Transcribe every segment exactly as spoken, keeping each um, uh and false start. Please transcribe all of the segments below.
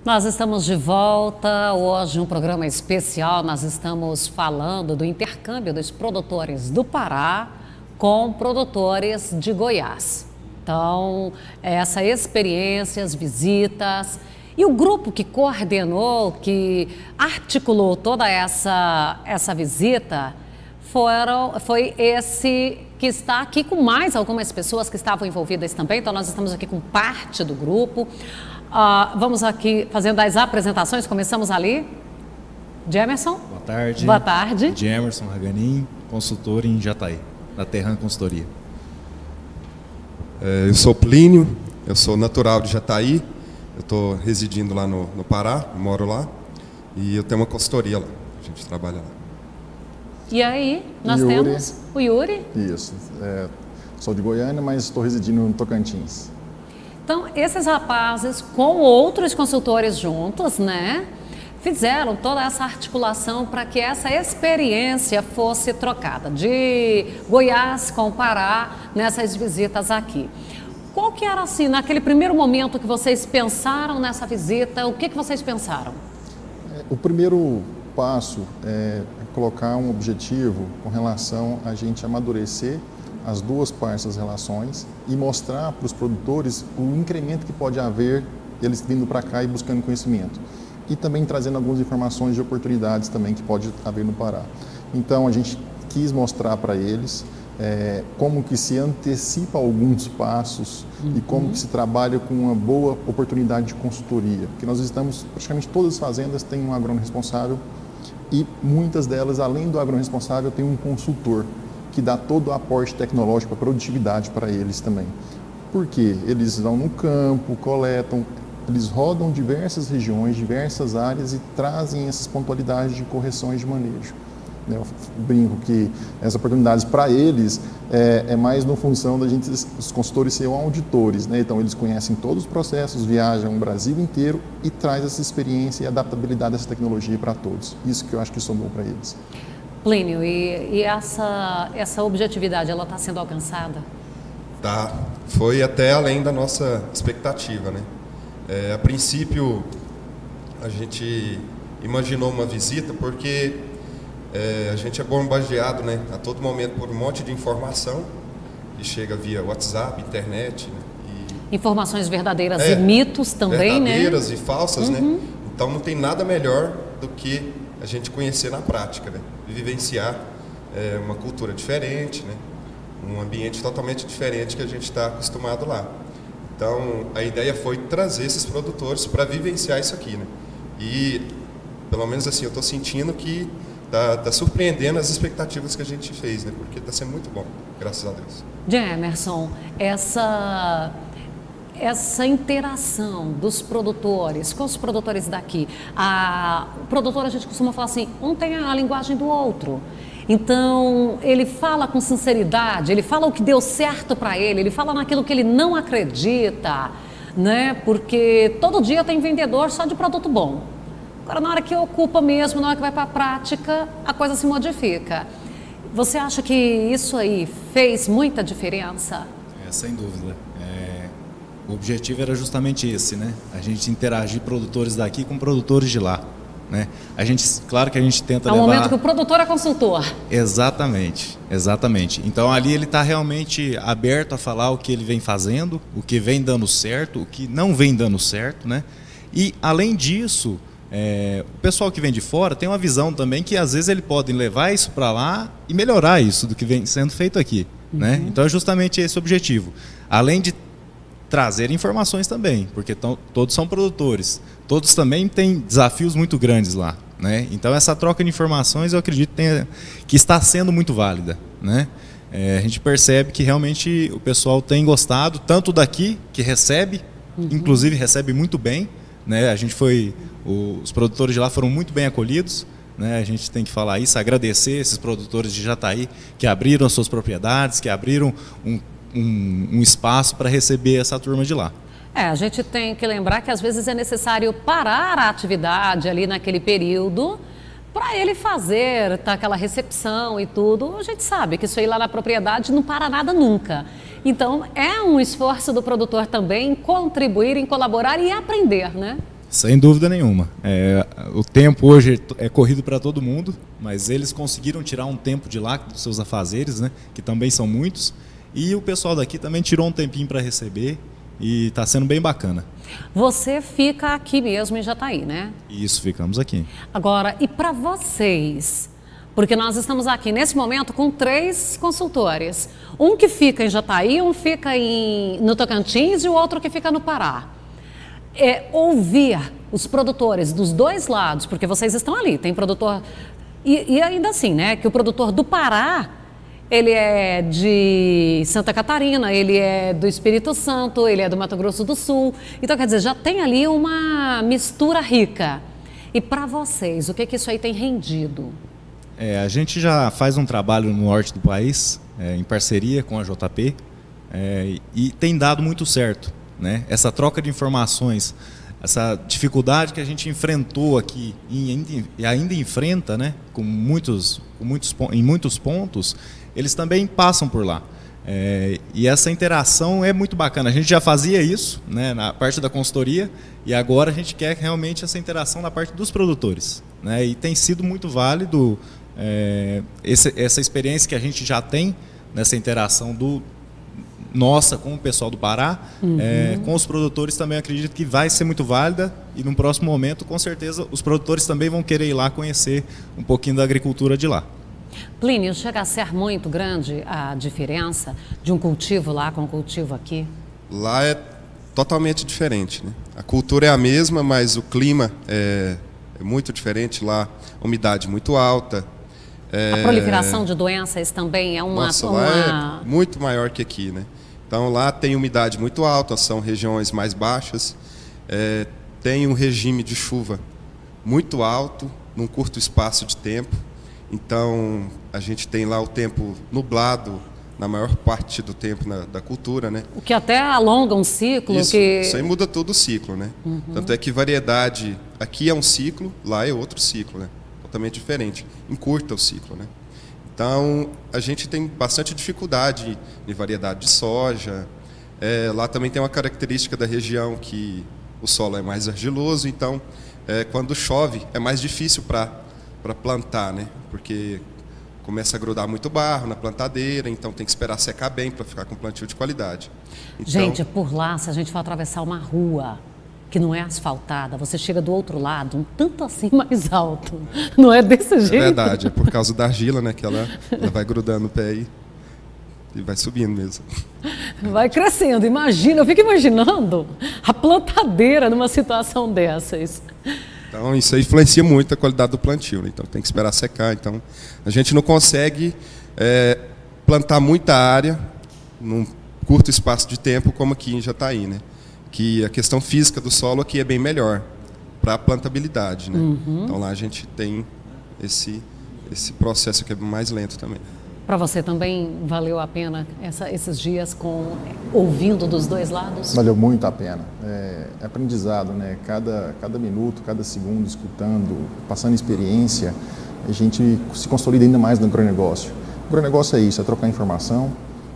Nós estamos de volta, hoje um programa especial, nós estamos falando do intercâmbio dos produtores do Pará com produtores de Goiás. Então, essa experiência, as visitas e o grupo que coordenou, que articulou toda essa, essa visita, foram, foi esse que está aqui com mais algumas pessoas que estavam envolvidas também, então nós estamos aqui com parte do grupo. Uh, vamos aqui fazendo as apresentações, começamos ali. Jemerson. Boa tarde. Boa tarde. Jemerson Raganin, consultor em Jataí, da Terran Consultoria. É, eu sou Plínio, eu sou natural de Jataí, eu estou residindo lá no, no Pará, moro lá, e eu tenho uma consultoria lá, a gente trabalha lá. E aí, nós Yuri. temos o Yuri. Isso, é, sou de Goiânia, mas estou residindo no Tocantins. Então, esses rapazes, com outros consultores juntos, né, fizeram toda essa articulação para que essa experiência fosse trocada, de Goiás com o Pará, nessas visitas aqui. Qual que era, assim, naquele primeiro momento que vocês pensaram nessa visita, o que, que vocês pensaram? O primeiro passo é colocar um objetivo com relação a gente amadurecer as duas partes das relações e mostrar para os produtores o incremento que pode haver eles vindo para cá e buscando conhecimento. E também trazendo algumas informações de oportunidades também que pode haver no Pará. Então a gente quis mostrar para eles é, como que se antecipa alguns passos uhum. e como que se trabalha com uma boa oportunidade de consultoria. Porque nós estamos, praticamente todas as fazendas têm um agrônomo responsável e muitas delas, além do agrônomo responsável, tem um consultor que dá todo o aporte tecnológico, a produtividade para eles também. Por quê? Eles vão no campo, coletam, eles rodam diversas regiões, diversas áreas e trazem essas pontualidades de correções de manejo. Eu brinco que essas oportunidades para eles é, é mais na função da gente, os consultores serem auditores, né? Então eles conhecem todos os processos, viajam o Brasil inteiro e traz essa experiência e adaptabilidade dessa tecnologia para todos. Isso que eu acho que somou para eles. Plínio, e, e essa, essa objetividade, ela está sendo alcançada? Tá, foi até além da nossa expectativa, né? É, a princípio, a gente imaginou uma visita porque é, a gente é bombardeado, né, a todo momento por um monte de informação que chega via WhatsApp, internet, né? E, informações verdadeiras é, e mitos também, né? Verdadeiras e falsas, uhum. né? Então não tem nada melhor do que a gente conhecer na prática, né? Vivenciar é, uma cultura diferente, né? Um ambiente totalmente diferente que a gente está acostumado lá. Então, a ideia foi trazer esses produtores para vivenciar isso aqui, né? E, pelo menos assim, eu estou sentindo que está tá surpreendendo as expectativas que a gente fez, né? Porque está sendo muito bom, graças a Deus. Jemerson, essa... essa interação dos produtores com os produtores daqui, a, o produtor, a gente costuma falar assim, um tem a linguagem do outro, então ele fala com sinceridade, ele fala o que deu certo para ele, ele fala naquilo que ele não acredita, né? Porque todo dia tem vendedor só de produto bom. Agora, na hora que ocupa mesmo, na hora que vai para a prática, a coisa se modifica. Você acha que isso aí fez muita diferença? É, sem dúvida. É... O objetivo era justamente esse, né? A gente interagir produtores daqui com produtores de lá, né? A gente, claro que a gente tenta levar... É o momento que o produtor é consultor. Exatamente, exatamente. Então ali ele está realmente aberto a falar o que ele vem fazendo, o que vem dando certo, o que não vem dando certo, né? E além disso, é, o pessoal que vem de fora tem uma visão também que às vezes ele pode levar isso para lá e melhorar isso do que vem sendo feito aqui, uhum. né? Então é justamente esse o objetivo. Além de trazer informações também, porque tão, todos são produtores, todos também têm desafios muito grandes lá, né? Então essa troca de informações eu acredito tenha, que está sendo muito válida, né? É, a gente percebe que realmente o pessoal tem gostado, tanto daqui, que recebe, uhum. inclusive recebe muito bem, né? A gente foi, os produtores de lá foram muito bem acolhidos, né? A gente tem que falar isso, agradecer esses produtores de Jataí que abriram as suas propriedades, que abriram um Um, um espaço para receber essa turma de lá. É, a gente tem que lembrar que às vezes é necessário parar a atividade ali naquele período para ele fazer tá, aquela recepção e tudo. A gente sabe que isso aí lá na propriedade não para nada nunca. Então é um esforço do produtor também contribuir, em colaborar e aprender, né? Sem dúvida nenhuma. É, o tempo hoje é corrido para todo mundo, mas eles conseguiram tirar um tempo de lá dos seus afazeres, né, que também são muitos, e o pessoal daqui também tirou um tempinho para receber e está sendo bem bacana. Você fica aqui mesmo em Jataí, né? Isso, ficamos aqui. Agora, e para vocês? Porque nós estamos aqui nesse momento com três consultores. Um que fica em Jataí, um fica em, no Tocantins e o outro que fica no Pará. É, ouvir os produtores dos dois lados, porque vocês estão ali, tem produtor... E, e ainda assim, né, que o produtor do Pará, ele é de Santa Catarina, ele é do Espírito Santo, ele é do Mato Grosso do Sul. Então, quer dizer, já tem ali uma mistura rica. E para vocês, o que que isso aí tem rendido? É, a gente já faz um trabalho no norte do país, é, em parceria com a J P, é, e tem dado muito certo. Né? Essa troca de informações, essa dificuldade que a gente enfrentou aqui e ainda, ainda enfrenta, né? com muitos, com muitos, em muitos pontos, eles também passam por lá. É, e essa interação é muito bacana. A gente já fazia isso, né, na parte da consultoria, e agora a gente quer realmente essa interação na parte dos produtores. Né? E tem sido muito válido é, esse, essa experiência que a gente já tem nessa interação do nossa com o pessoal do Pará, uhum. é, com os produtores também acredito que vai ser muito válida, e no próximo momento, com certeza, os produtores também vão querer ir lá conhecer um pouquinho da agricultura de lá. Plínio, chega a ser muito grande a diferença de um cultivo lá com um cultivo aqui? Lá é totalmente diferente, né? A cultura é a mesma, mas o clima é, é muito diferente. Lá, a umidade muito alta. É... A proliferação de doenças também é uma... Nossa, uma... lá é muito maior que aqui, né? Então, lá tem umidade muito alta, são regiões mais baixas, é, tem um regime de chuva muito alto, num curto espaço de tempo. Então, a gente tem lá o tempo nublado na maior parte do tempo na, da cultura, né? O que até alonga um ciclo. Isso, que... isso aí muda todo o ciclo, né? Uhum. Tanto é que variedade, aqui é um ciclo, lá é outro ciclo, né? Totalmente diferente, encurta o ciclo, né? Então, a gente tem bastante dificuldade em variedade de soja. É, lá também tem uma característica da região que o solo é mais argiloso, então, é, quando chove, é mais difícil para para plantar, né? Porque começa a grudar muito barro na plantadeira, então tem que esperar secar bem para ficar com plantio de qualidade. Então, gente, por lá, se a gente for atravessar uma rua que não é asfaltada, você chega do outro lado, um tanto assim mais alto. Não é desse jeito? É verdade, é por causa da argila, né? Que ela, ela vai grudando no pé e, e vai subindo mesmo. Vai crescendo, imagina, eu fico imaginando a plantadeira numa situação dessas. Então, isso aí influencia muito a qualidade do plantio, né? Então tem que esperar secar. Então, a gente não consegue é, plantar muita área num curto espaço de tempo, como aqui em Jataí, né? Que a questão física do solo aqui é bem melhor para a plantabilidade, né? Uhum. Então lá a gente tem esse, esse processo que é mais lento também. Para você também valeu a pena essa, esses dias com ouvindo dos dois lados? Valeu muito a pena. É, é aprendizado, né? Cada, cada minuto, cada segundo, escutando, passando experiência, a gente se consolida ainda mais no agronegócio. O agronegócio é isso, é trocar informação,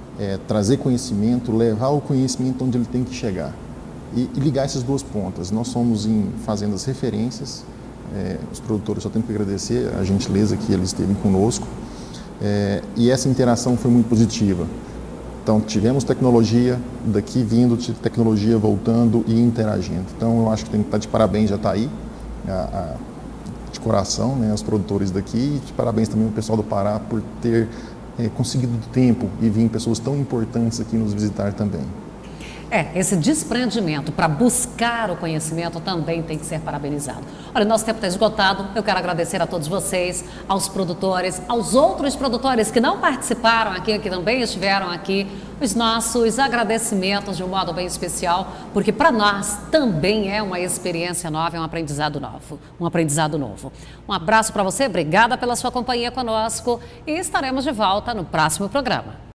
é trazer conhecimento, levar o conhecimento onde ele tem que chegar. E, e ligar essas duas pontas. Nós somos em fazendas referências, é, os produtores só temos que agradecer a gentileza que eles esteve conosco. É, e essa interação foi muito positiva. Então, tivemos tecnologia daqui vindo, tecnologia voltando e interagindo. Então, eu acho que tem que estar de parabéns, já está aí, a, a, de coração, né, os produtores daqui, e de parabéns também ao pessoal do Pará por ter é, conseguido tempo e vir pessoas tão importantes aqui nos visitar também. É, esse desprendimento para buscar o conhecimento também tem que ser parabenizado. Olha, nosso tempo está esgotado. Eu quero agradecer a todos vocês, aos produtores, aos outros produtores que não participaram aqui, que também estiveram aqui, os nossos agradecimentos de um modo bem especial, porque para nós também é uma experiência nova, é um aprendizado novo, um aprendizado novo. Um abraço para você, obrigada pela sua companhia conosco e estaremos de volta no próximo programa.